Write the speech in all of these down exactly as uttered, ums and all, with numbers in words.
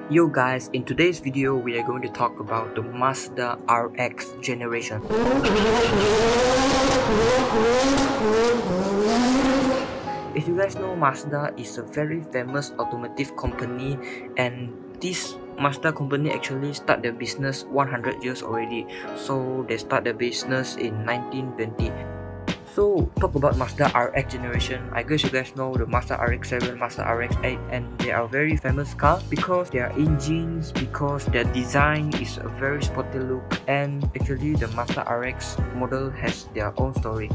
Yo guys, in today's video we are going to talk about the Mazda R X generation. If you guys know, Mazda is a very famous automotive company, and this Mazda company actually start their business one hundred years already. So they start their business in nineteen twenty. So talk about Mazda R X generation. I guess you guys know the Mazda R X seven, Mazda R X eight, and they are very famous cars because their engines, because their design is a very sporty look, and actually the Mazda R X model has their own story.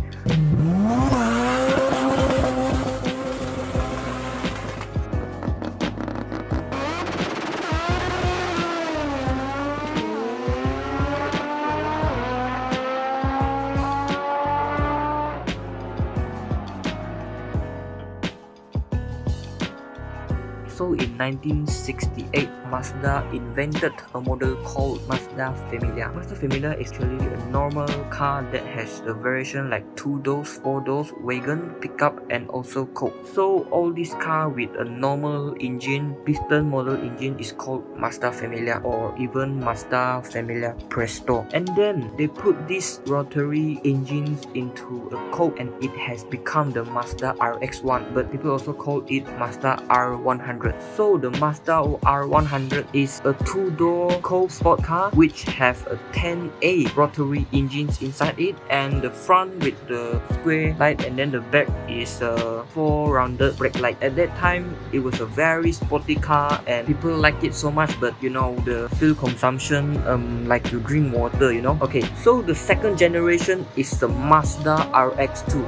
So in nineteen sixty-eight, Mazda invented a model called Mazda Familia. Mazda Familia is actually a normal car that has a variation like two doors, four doors, wagon, pickup, and also coupe. So all this car with a normal engine, piston model engine, is called Mazda Familia, or even Mazda Familia Presto. And then they put these rotary engines into a coupe, and it has become the Mazda R X one, but people also call it Mazda R one hundred. So the Mazda R one hundred is a two-door coupe sport car which have a ten A rotary engines inside it, and the front with the square light, and then the back is a four rounded brake light. At that time it was a very sporty car and people like it so much, but you know, the fuel consumption, um like to drink water, you know. Okay, so the second generation is the Mazda R X two.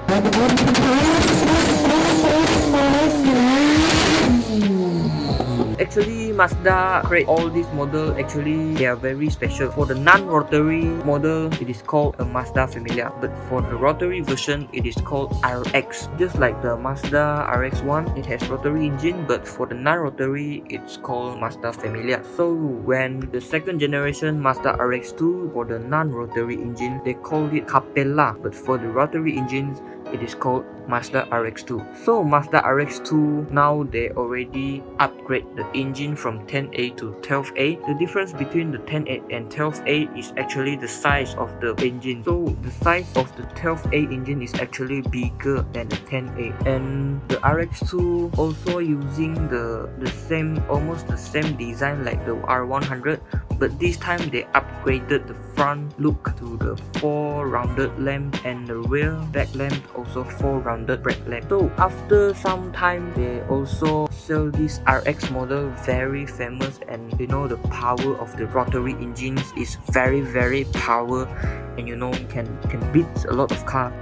Actually, Mazda create all these models. Actually, they are very special. For the non-rotary model, it is called a Mazda Familia, but for the rotary version, it is called R X. Just like the Mazda R X one, it has rotary engine, but for the non-rotary, it's called Mazda Familia. So when the second generation Mazda R X two, for the non-rotary engine, they call it Capella, but for the rotary engines, it is called Mazda R X two. So Mazda R X two, now they already upgrade the engine from ten A to twelve A. The difference between the ten A and twelve A is actually the size of the engine. So the size of the twelve A engine is actually bigger than the ten A, and the R X two also using the the same, almost the same design like the R one hundred, but this time they upgraded the front look to the four rounded lamp, and the rear back lamp also four rounded brake lamp. So after some time, they also sell this R X model, very famous, and you know the power of the rotary engines is very very power, and you know can can beat a lot of cars.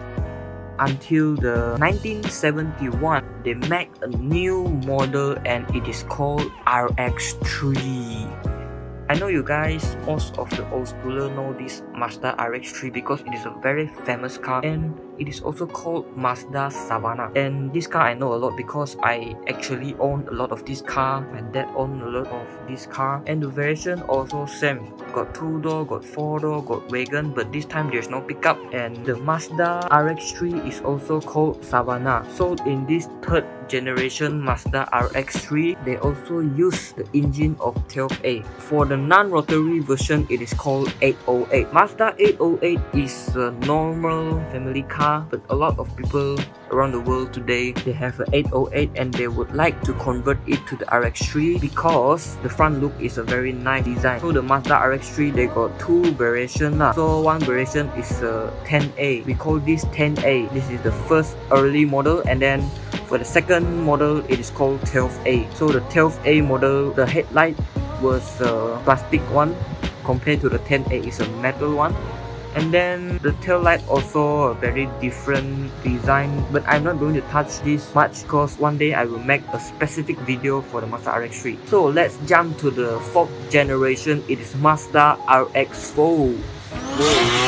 Until the nineteen seventy-one, they make a new model and it is called R X three. I know you guys, most of the old schooler know this Mazda R X three because it is a very famous car, and it is also called Mazda Savana. And this car I know a lot because I actually own a lot of this car. My dad owned a lot of this car, and the variation also same. Got two door, got four door, got wagon, but this time there's no pickup. And the Mazda R X three is also called Savana. So in this third generation Mazda R X three, they also use the engine of twelve A. For the non-rotary version, it is called eight oh eight. Mazda eight oh eight is a normal family car, but a lot of people around the world today, they have an eight oh eight and they would like to convert it to the R X three because the front look is a very nice design. So the Mazda R X three, they got two variations. So one variation is a ten A. We call this ten A. This is the first early model, and then for the second model, it is called twelve A. So the twelve A model, the headlight was a plastic one compared to the ten A is a metal one. And then the tail light also a very different design, but I'm not going to touch this much because one day I will make a specific video for the Mazda R X three. So let's jump to the fourth generation. It is Mazda R X four. Whoa.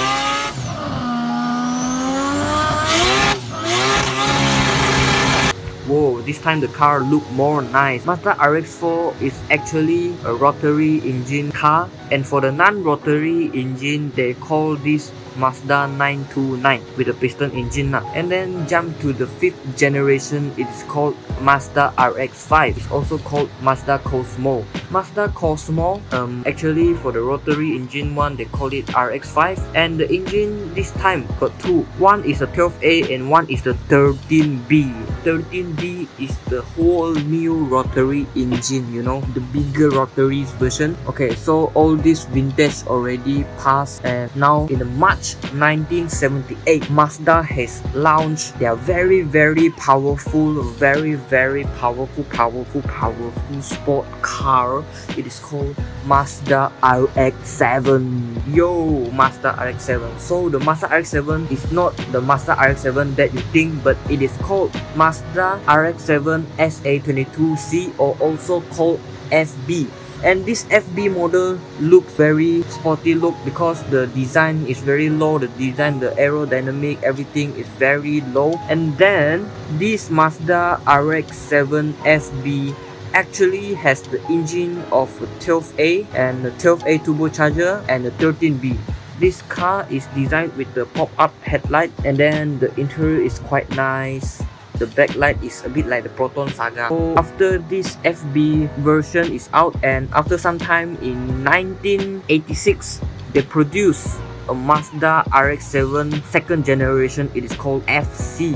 Whoa, this time the car look more nice. Mazda R X four is actually a rotary engine car, And for the non-rotary engine, they call this Mazda nine two nine with a piston engine. And then jump to the fifth generation, it is called Mazda R X five. It's also called Mazda Cosmo. Mazda Cosmo, um, actually for the rotary engine one, they call it R X five. And the engine this time got two. One is a twelve A and one is the thirteen B. thirteen B is the whole new rotary engine, you know, the bigger rotary version. Okay, so all this vintage already passed, and now in the March nineteen seventy-eight, Mazda has launched their very very powerful, very very powerful, powerful, powerful sport car. It is called Mazda R X seven. Yo, Mazda R X seven. So the Mazda R X seven is not the Mazda R X seven that you think, but it is called Mazda R X seven S A twenty-two C, or also called F B. And this F B model looks very sporty look because the design is very low. The design, the aerodynamic, everything is very low. And then this Mazda R X seven F B actually has the engine of twelve A and the twelve A turbocharger and the thirteen B. This car is designed with the pop-up headlight, and then the interior is quite nice. The backlight is a bit like the Proton Saga. So after this F B version is out, and after some time in nineteen eighty-six, they produced a Mazda R X seven second generation. It is called F C.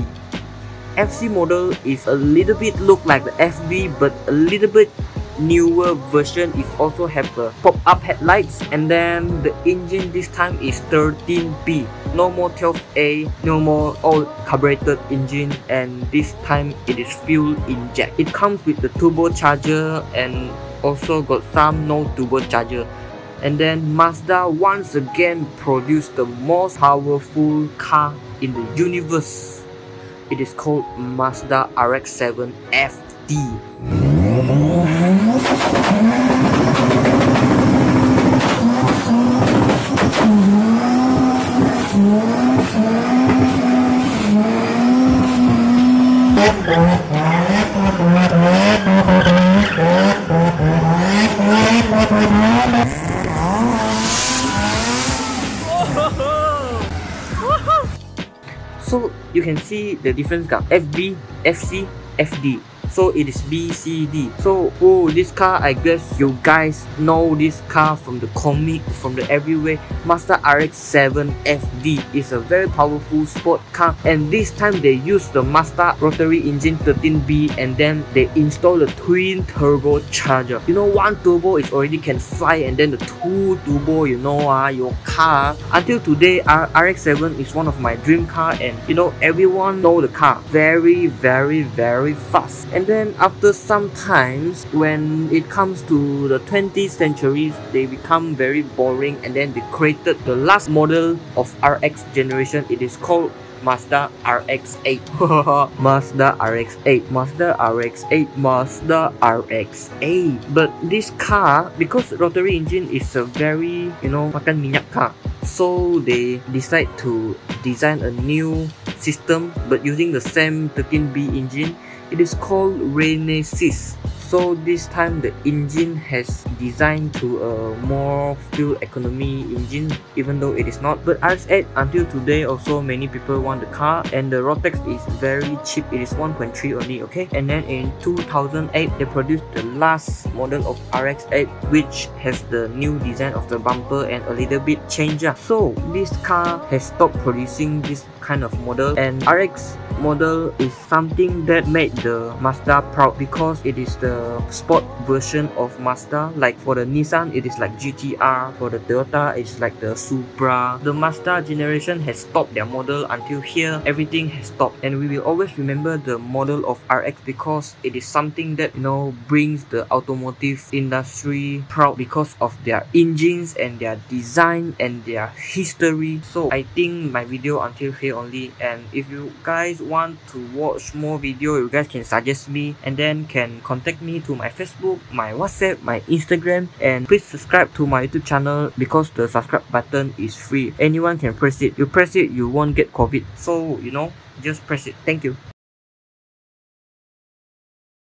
F C model is a little bit look like the F B, but a little bit newer version. It also have a pop-up headlights, and then the engine this time is thirteen B. No more twelve A, no more old carbureted engine, and this time it is fuel inject. It comes with the turbocharger and also got some no turbocharger. And then Mazda once again produced the most powerful car in the universe. It is called Mazda R X seven F D. So you can see the difference got F B, F C, F D. So it is B C D. So oh, this car, I guess you guys know this car from the comic, from the everywhere. Mazda R X seven F D is a very powerful sport car, and this time they use the Mazda rotary engine thirteen B, and then they install the twin turbo charger. You know, one turbo is already can fly, and then the two turbo, you know, uh, your car. Until today, R X seven is one of my dream car, and you know, everyone know the car. Very very very fast. And then after some times, when it comes to the twentieth centuries, they become very boring, and then they created the last model of R X generation. It is called Mazda R X eight. Mazda R X eight, Mazda R X eight, Mazda R X eight. But this car, because rotary engine is a very, you know, makan minyak car, so they decide to design a new system but using the same thirteen B engine. It is called Renesis. So this time the engine has designed to a more fuel economy engine, even though it is not. But R X eight until today also many people want the car, and the Rotex is very cheap. It is one point three only, okay? And then in two thousand eight they produced the last model of R X eight, which has the new design of the bumper and a little bit change. So this car has stopped producing this kind of model, and R X model is something that made the Mazda proud, because it is the sport version of Mazda. Like for the Nissan, it is like G T R. For the Toyota, it's like the Supra. The Mazda generation has stopped their model until here. Everything has stopped, and we will always remember the model of R X because it is something that, you know, brings the automotive industry proud because of their engines and their design and their history. So I think my video until here only, and if you guys want to watch more video, you guys can suggest me, and then can contact me to my Facebook, my WhatsApp, my Instagram, and please subscribe to my YouTube channel because the subscribe button is free. Anyone can press it. You press it, you won't get COVID. So, you know, just press it. Thank you.